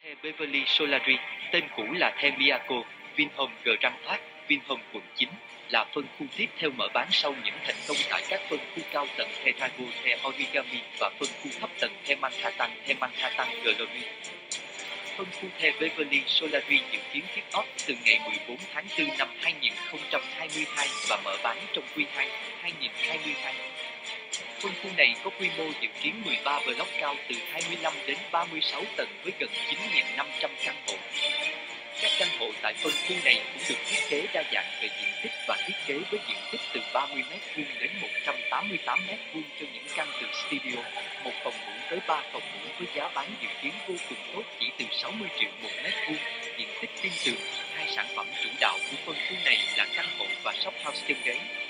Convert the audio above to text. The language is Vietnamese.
The Beverly Solari, tên cũ là The Miracle, Vinhome Grand Park, Vinhome quận 9, là phân khu tiếp theo mở bán sau những thành công tại các phân khu cao tầng The Drago, The Origami và phân khu thấp tầng The Manhattan Glory. Phân khu The Beverly Solari dự kiến kick off từ ngày 14 tháng 4 năm 2022 và mở bán trong Q2 2022. Phân khu này có quy mô dự kiến 13 block cao từ 25 đến 36 tầng với gần 9.500 căn hộ. Các căn hộ tại phân khu này cũng được thiết kế đa dạng về diện tích và thiết kế với diện tích từ 30m2 đến 188m2 cho những căn từ studio, một phòng ngủ tới 3 phòng ngủ với giá bán dự kiến vô cùng tốt chỉ từ 60 triệu một mét vuông. Diện tích tin tường, hai sản phẩm chủ đạo của phân khu này là căn hộ và shop house chân ghế.